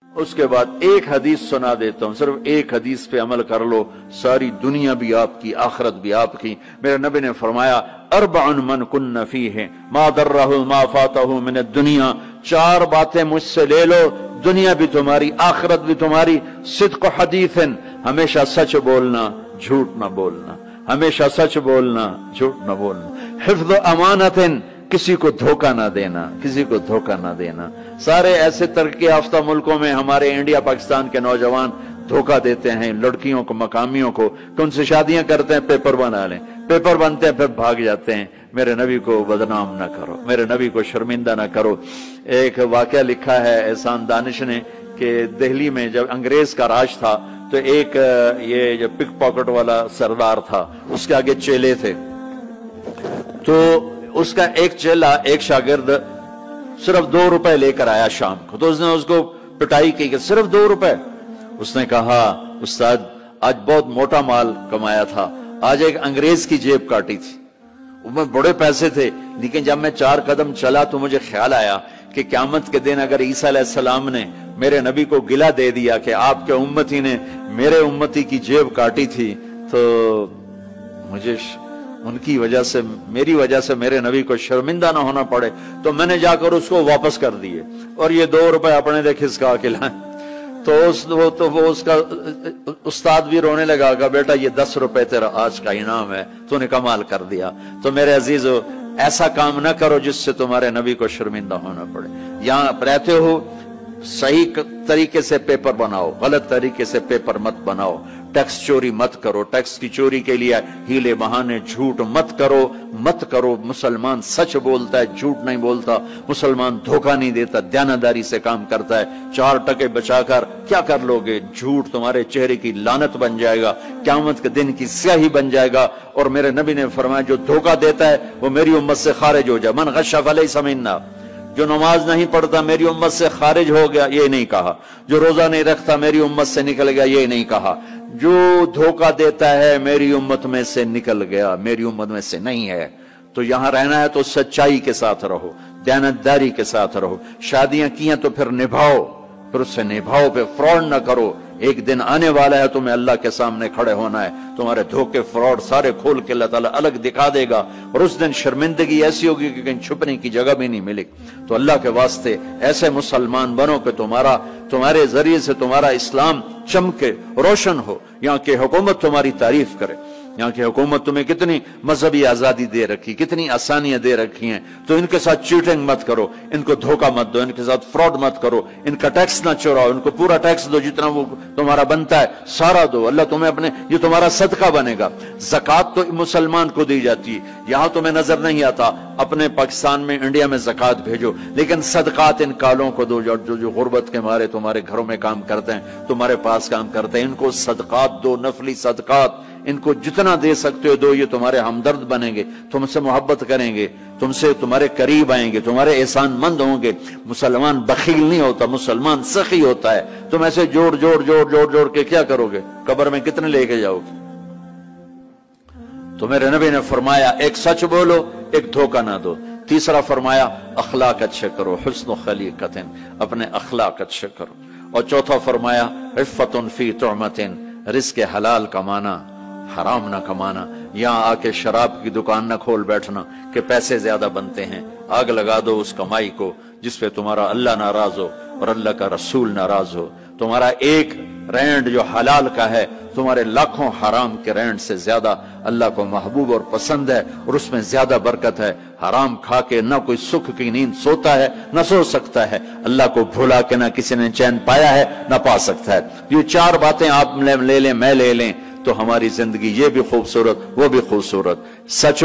اس کے بعد ایک حدیث سنا دیتا ہوں، صرف ایک حدیث پہ عمل کر لو، ساری دنیا بھی آپ کی، آخرت بھی آپ کی۔ میرے نبی نے فرمایا اربع من کن فیہ ما ضرہ ما فاتہ من الدنیا، 4 باتیں مجھ سے لے لو، دنیا بھی تمہاری، آخرت بھی تمہاری۔ صدق حدیث، ہمیشہ سچ بولنا، جھوٹ نہ بولنا، ہمیشہ سچ بولنا، جھوٹ نہ بولنا۔ حفظ امانت، کسی کو دھوکہ نہ دینا، کسی کو دھوکہ نہ دینا۔ سارے ایسے ترقی یافتہ ملکوں میں ہمارے انڈیا پاکستان کے نوجوان دھوکہ دیتے ہیں لڑکیوں کو، مقامیوں کو، کہ ان سے شادیاں کرتے ہیں، پیپر بنا لیں، پیپر بنتے ہیں پھر بھاگ جاتے ہیں۔ میرے نبی کو بدنام نہ کرو، میرے نبی کو شرمندہ نہ کرو۔ ایک واقعہ لکھا ہے احسان دانش نے کہ دہلی میں جب انگریز کا راج تھا تو ایک یہ جو پک پاکٹ والا سردار تھا، اس کے آگے چیلے تھے، تو اس کا ایک چیلا، ایک شاگرد صرف 2 روپے لے کر آیا شام کو، تو اس نے اس کو پٹائی کی کہ صرف 2 روپے۔ اس نے کہا استاد آج بہت موٹا مال کمایا تھا، آج ایک انگریز کی جیب کاٹی تھی، اس میں بڑے پیسے تھے، لیکن جب میں 4 قدم چلا تو مجھے خیال آیا کہ قیامت کے دن اگر عیسیٰ علیہ السلام نے میرے نبی کو گلہ دے دیا کہ آپ کے امتی نے میرے امتی کی جیب کاٹی تھی، تو مجھے ان کی وجہ سے، میری وجہ سے میرے نبی کو شرمندہ نہ ہونا پڑے، تو میں نے جا کر اس کو واپس کر دیے اور یہ 2 روپے اپنے دے کھسکا کے لائیں۔ تو وہ اس کا استاد بھی رونے لگا کہ بیٹا یہ 10 روپے تیرا آج کا انعام ہے، تو نے کمال کر دیا۔ تو میرے عزیزو، ایسا کام نہ کرو جس سے تمہارے نبی کو شرمندہ ہونا پڑے۔ یہاں رہتے ہو، صحیح طریقے سے پیپر بناؤ، غلط طریقے سے پیپر مت بناؤ، ٹیکس چوری مت کرو، ٹیکس کی چوری کے لیے ہیلے بہانے جھوٹ مت کرو۔ مسلمان سچ بولتا ہے، جھوٹ نہیں بولتا، مسلمان دھوکہ نہیں دیتا، دیانتداری سے کام کرتا ہے۔ 4 ٹکے بچا کر کیا کر لو گے؟ جھوٹ تمہارے چہرے کی لعنت بن جائے گا، قیامت کے دن کی سیاہی بن جائے گا۔ اور میرے نبی نے فرمایا جو دھوکہ دیتا ہے وہ میری امت سے خارج ہو جائے۔ من غش فلیس منا، جو نماز نہیں پڑھتا میری امت سے خارج ہو گیا، یہ نہیں کہا۔ جو روزہ نہیں رکھتا میری امت سے نکل گیا، یہ نہیں کہا۔ جو دھوکہ دیتا ہے میری امت میں سے نکل گیا، میری امت میں سے نہیں ہے۔ تو یہاں رہنا ہے تو سچائی کے ساتھ رہو، دیانتداری کے ساتھ رہو۔ شادیاں کی ہیں تو پھر نبھاؤ، پھر اس سے نبھاؤ، پہ فراڈ نہ کرو۔ ایک دن آنے والا ہے تمہیں اللہ کے سامنے کھڑے ہونا ہے، تمہارے دھوکے فراڈ سارے کھول کے اللہ تعالیٰ الگ دکھا دے گا، اور اس دن شرمندگی ایسی ہوگی کہ کہیں چھپنے کی جگہ بھی نہیں ملے۔ تو اللہ کے واسطے ایسے مسلمان بنو کہ تمہارے ذریعے سے تمہارا اسلام چمکے، روشن ہو، یہاں کی حکومت تمہاری تعریف کرے۔ یہاں کی حکومت تمہیں کتنی مذہبی آزادی دے رکھی، کتنی آسانیاں دے رکھی ہیں، تو ان کے ساتھ چیٹنگ مت کرو، ان کو دھوکہ مت دو، ان کے ساتھ فراڈ مت کرو، ان کا ٹیکس نہ چوراؤ، ان کو پورا ٹیکس دو جتنا وہ تمہارا بنتا ہے، سارا دو۔ اللہ تمہیں یہ تمہارا صدقہ بنے گا۔ زکوٰۃ تو مسلمان کو دی جاتی ہے، یہاں تمہیں نظر نہیں آتا، اپنے پاکستان میں، انڈیا میں زکوٰۃ بھیجو، لیکن صدقات ان کالوں کو دو جو غربت کے مارے تمہارے گھروں میں کام کرتے ہیں، تمہارے پاس کام کرتے ہیں، ان کو صدقات دو، نفلی صدقات، ان کو جتنا دے سکتے ہو دو۔ یہ تمہارے ہمدرد بنیں گے، تم سے محبت کریں گے، تم سے تمہارے قریب آئیں گے، تمہارے احسان مند ہوں گے۔ مسلمان بخیل نہیں ہوتا، مسلمان سخی ہوتا ہے۔ تم ایسے جوڑ کے کیا کرو گے؟ قبر میں کتنے لے کے جاؤ گے؟ تو میرے نبی نے فرمایا ایک سچ بولو، ایک دھوکہ نہ دو۔ تیسرا فرمایا اخلاق اچھے کرو، حسن خلیقت، اپنے اخلاق اچھے کرو۔ اور چوتھا فرمایا عفت فی طعمت، رزق حلال کمانا، حرام نہ کمانا۔ یہاں آ کے شراب کی دکان نہ کھول بیٹھنا کہ پیسے زیادہ بنتے ہیں، آگ لگا دو اس کمائی کو جس پہ تمہارا اللہ ناراض ہو اور اللہ کا رسول ناراض ہو۔ تمہارا ایک رینڈ جو حلال کا ہے تمہارے لاکھوں حرام کے رینڈ سے زیادہ اللہ کو محبوب اور پسند ہے، اور اس میں زیادہ برکت ہے۔ حرام کھا کے نہ کوئی سکھ کی نیند سوتا ہے، نہ سو سکتا ہے۔ اللہ کو بھولا کے نہ کسی نے چین پایا ہے، نہ پا سکتا ہے۔ یہ 4 باتیں آپ لے لیں، میں لے لیں، تو ہماری زندگی یہ بھی خوبصورت، وہ بھی خوبصورت۔ سچ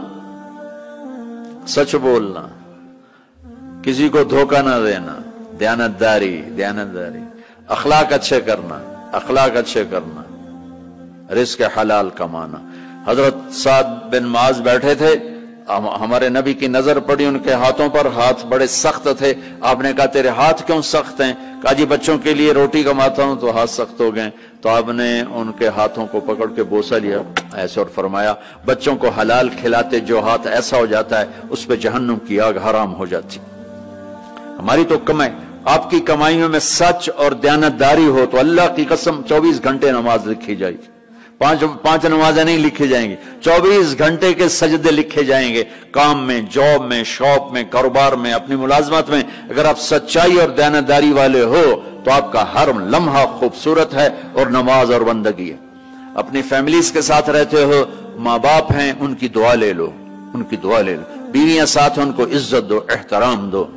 بولنا، کسی کو دھوکہ نہ دینا، دیانتداری، اخلاق اچھے کرنا، رزق حلال کمانا۔ حضرت سعد بن معاذ بیٹھے تھے، ہمارے نبی کی نظر پڑی ان کے ہاتھوں پر، ہاتھ بڑے سخت تھے۔ آپ نے کہا تیرے ہاتھ کیوں سخت ہیں؟ کہا جی بچوں کے لیے روٹی کماتا ہوں تو ہاتھ سخت ہو گئے۔ تو آپ نے ان کے ہاتھوں کو پکڑ کے بوسہ لیا ایسے، اور فرمایا بچوں کو حلال کھلاتے جو ہاتھ ایسا ہو جاتا ہے اس پہ جہنم کی آگ حرام ہو جاتی۔ ہماری تو आपकी कमाइयों में सच और दयानतदारी हो तो अल्लाह की कसम 24 घंटे नमाज लिखी जाएगी। पांच नमाजें नहीं लिखी जाएंगी, 24 घंटे के सजदे लिखे जाएंगे। काम में, जॉब में, शॉप में, कारोबार में, अपनी मुलाजमत में अगर आप सच्चाई और दयानतदारी वाले हो तो आपका हर लम्हा खूबसूरत है और नमाज और बंदगी है। अपनी फैमिलीज के साथ रहते हो, माँ बाप हैं, उनकी दुआ ले लो, उनकी दुआ ले लो। बीवियां साथ हैं, उनको इज्जत दो, एहतराम दो।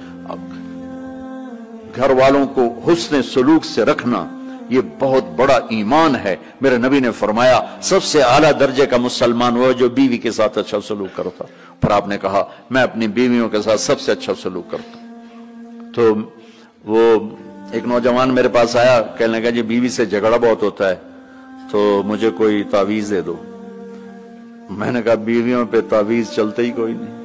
घर वालों को हुस्न सलूक से रखना ये बहुत बड़ा ईमान है। मेरे नबी ने फरमाया सबसे आला दर्जे का मुसलमान वो है जो बीवी के साथ अच्छा सलूक करता। पर आपने कहा मैं अपनी बीवियों के साथ सबसे अच्छा सलूक करता। तो वो एक नौजवान मेरे पास आया, कहने लगा जी बीवी से झगड़ा बहुत होता है तो मुझे कोई तावीज दे दो। मैंने कहा बीवियों पे तावीज चलते ही कोई नहीं।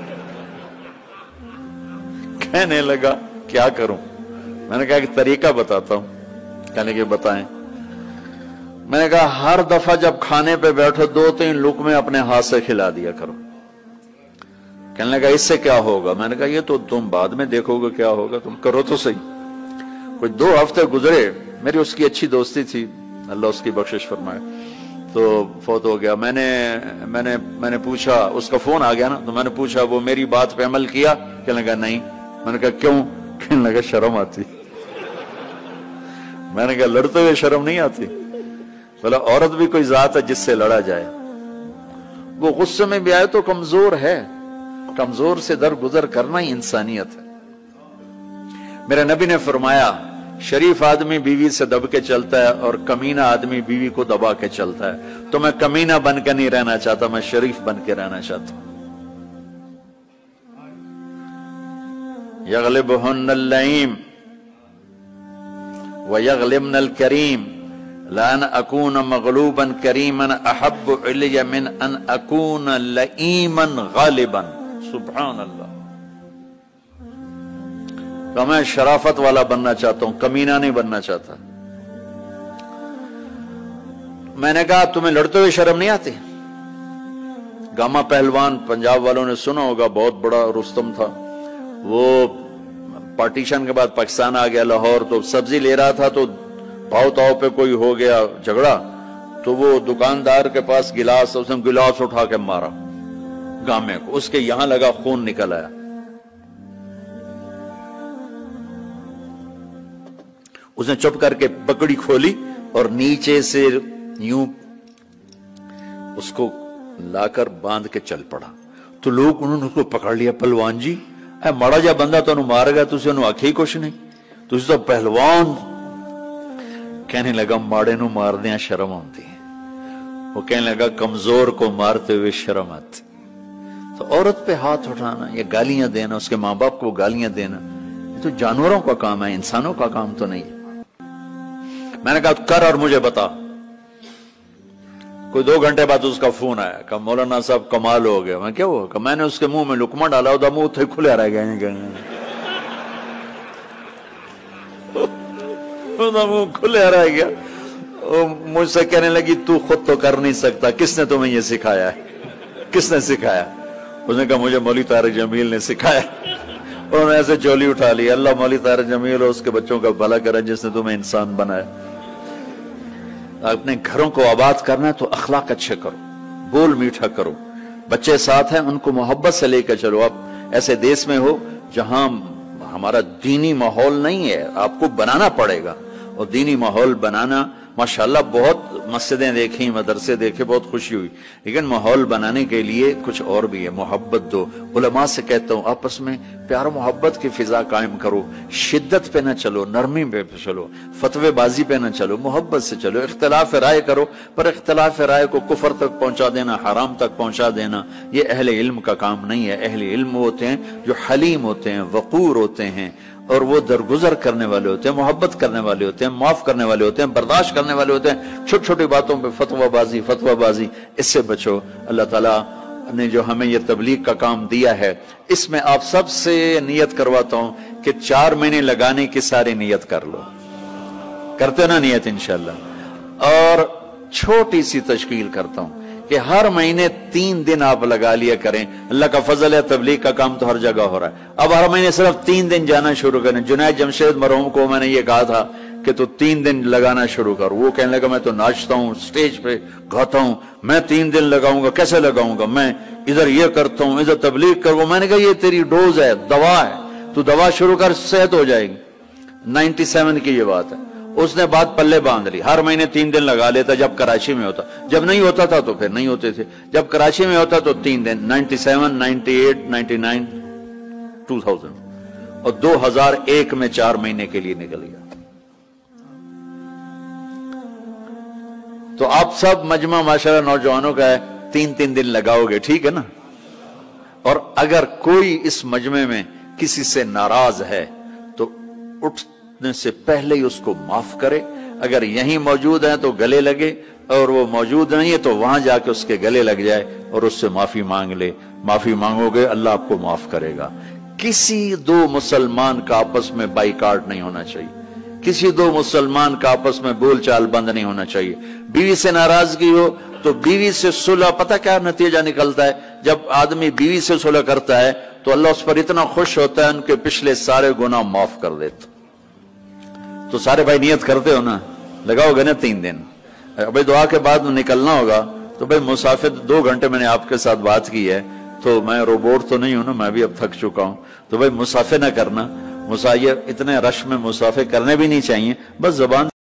कहने लगा क्या करूं? मैंने कहा कि तरीका बताता हूं। कहने के बताएं। मैंने कहा हर दफा जब खाने पे बैठो 2-3 लुकमे अपने हाथ से खिला दिया करो। कहने लगा इससे क्या होगा? मैंने कहा ये तो तुम बाद में देखोगे क्या होगा, तुम करो तो सही। कुछ 2 हफ्ते गुजरे, मेरी उसकी अच्छी दोस्ती थी, अल्लाह उसकी बख्शिश फरमाए, तो फौत हो गया। मैंने पूछा, उसका फोन आ गया ना, तो मैंने पूछा वो मेरी बात पे अमल किया? कहने लगा नहीं। मैंने कहा क्यों? कहने लगा शर्म आती। मैंने कहा लड़ते हुए शर्म नहीं आती? बोला औरत भी कोई जात है जिससे लड़ा जाए। वो गुस्से में भी आए तो कमजोर है, कमजोर से दरगुजर करना ही इंसानियत है। मेरे नबी ने फरमाया शरीफ आदमी बीवी से दब के चलता है और कमीना आदमी बीवी को दबा के चलता है। तो मैं कमीना बन के नहीं रहना चाहता, मैं शरीफ बन के रहना चाहता हूं। यग़लिबुहुन्नल लईम व यग़लिबनल करीम लान अकून मग़लूबन करीमन अहब्बु इलैया मिन अन अकून लईमन गालिबन। सुभान अल्लाह। तो मैं शराफत वाला बनना चाहता हूं, कमीना नहीं बनना चाहता। मैंने कहा तुम्हें लड़ते हुए शर्म नहीं आती? गामा पहलवान पंजाब वालों ने सुना होगा, बहुत बड़ा रुस्तम था। वो पार्टीशन के बाद पाकिस्तान आ गया लाहौर, तो सब्जी ले रहा था तो भाव ताव पे कोई हो गया झगड़ा, तो वो दुकानदार के पास गिलास, उसने गिलास उठा के मारा गामे को, उसके यहां लगा, खून निकल आया। उसने चुप करके पकड़ी खोली और नीचे से यूं उसको लाकर बांध के चल पड़ा। तो लोग उन्होंने उसको पकड़ लिया, पहलवान जी ऐ माड़ा जा बंदा तो मार गया, तुझे आखे ही कुछ नहीं, तुझे तो पहलवान। कहने लगा माड़े नु मार दिया शर्म आती है। वो कहने लगा कमजोर को मारते हुए शर्म आती। तो औरत पे हाथ उठाना या गालियां देना, उसके मां बाप को गालियां देना, ये तो जानवरों का काम है, इंसानों का काम तो नहीं है। मैंने कहा कर और मुझे बता। कोई 2 घंटे बाद उसका फोन आया, कहा मौलाना साहब कमाल हो गया। मैं क्या हुआ? मैंने उसके मुंह में लुकमा डाला, उधर मुंह थे खुले रह गए, मुंह खुले रह गया। मुझसे कहने लगी तू खुद तो कर नहीं सकता, किसने तुम्हें ये सिखाया है? किसने सिखाया? उसने कहा मुझे मौलवी तारिक जमील ने सिखाया। उन्होंने ऐसे चोली उठा ली। अल्लाह मौलवी तारिक जमील और उसके बच्चों का भला करे जिसने तुम्हें इंसान बनाया। अपने घरों को आबाद करना है तो अखलाक अच्छे करो, बोल मीठा करो, बच्चे साथ हैं उनको मोहब्बत से लेकर चलो। आप ऐसे देश में हो जहां हमारा दीनी माहौल नहीं है, आपको बनाना पड़ेगा। और दीनी माहौल बनाना माशाल्लाह, बहुत मस्जिदें देखी, मदरसे देखे, बहुत खुशी हुई, लेकिन माहौल बनाने के लिए कुछ और भी है। मोहब्बत दो। उलमा से कहता हूं आपस में प्यार मोहब्बत की फिजा कायम करो। शिद्दत पे न चलो, नरमी पे चलो, फतवेबाजी पे न चलो, मोहब्बत से चलो। इख्तिलाफ राय करो, पर इख्तिलाफ राय को कुफर तक पहुंचा देना, हराम तक पहुंचा देना, ये अहले इल्म का काम नहीं है। अहले इल्म होते हैं जो हलीम होते हैं, वकूर होते हैं, और वो दरगुजर करने वाले होते हैं, मोहब्बत करने वाले होते हैं, माफ करने वाले होते हैं, बर्दाश्त करने वाले होते हैं। छोटी छोटी बातों पे फतवाबाजी, इससे बचो। अल्लाह ताला ने जो हमें ये तबलीग का काम दिया है, इसमें आप सबसे नियत करवाता हूं कि 4 महीने लगाने की सारी नियत कर लो। करते ना नियत इंशाल्लाह। और छोटी सी तशकील करता हूं کہ ہر مہینے 3 دن آپ لگا لیا کریں. اللہ کا فضل ہے، تبلیغ کا کام تو ہر جگہ ہو رہا ہے. اب ہر مہینے صرف 3 دن جانا شروع کریں. جنید جمشید مرحوم کو میں نے یہ کہا تھا کہ تو 3 دن لگانا شروع کر. وہ کہنے لگا میں تو ناچتا ہوں، سٹیج پہ گاتا ہوں، میں 3 دن لگاؤں گا. کیسے لگاؤں گا؟ میں ادھر یہ کرتا ہوں، ادھر تبلیغ کروں. میں نے کہا یہ تیری ڈوز ہے، دوا ہے، تو دوا شروع کر، صحت ہو جائے گی. 97 کی یہ بات ہے. اس نے بات پلے باندھ لی. ہر مہینے 3 دن لگا لیتا جب کراچی میں ہوتا. جب نہیں ہوتا تھا تو پھر نہیں ہوتے تھے. جب کراچی میں ہوتا تو 3 دن. 97 98 99 2000 اور 2001 میں 4 مہینے کے لیے نکل گیا. تو آپ سب مجمع ماشاءاللہ نوجوانوں کا ہے، 3 دن لگاؤ گے، ٹھیک ہے نا؟ اور اگر کوئی اس مجمع میں کسی سے ناراض ہے تو اٹھنے سے پہلے ہی اس کو معاف کرے. اگر یہیں موجود ہیں تو گلے لگے، اور وہ موجود نہیں ہے تو وہاں جا کے اس کے گلے لگ جائے اور اس سے معافی مانگ لے. معافی مانگو گے اللہ آپ کو معاف کرے گا. کسی 2 مسلمان کا آپس میں بائیکاٹ نہیں ہونا چاہیے. کسی 2 مسلمان کا آپس میں بول چال بند نہیں ہونا چاہیے. بیوی سے ناراضگی ہو تو بیوی سے صلح. پتہ کیا نتیجہ نکلتا ہے؟ جب آدمی بیوی سے صلح کرتا ہے تو اللہ اس پر اتنا خوش ہوتا ہے ان کے پچھلے سارے گناہ معاف کر دیتا. تو سارے بھائی نیت کرتے ہو نا، لگاؤ گے نا 3 دن. بھائی دعا کے بعد نکلنا ہوگا تو بھائی مسافر 2 گھنٹے میں نے آپ کے ساتھ بات کی ہے تو میں روبوٹ تو نہیں ہوں نا، میں بھی اب تھک چکا ہوں. تو بھائی مسافر نہ کرنا. اتنے رش میں مسافر کرنے بھی نہیں چاہیے، بس زبان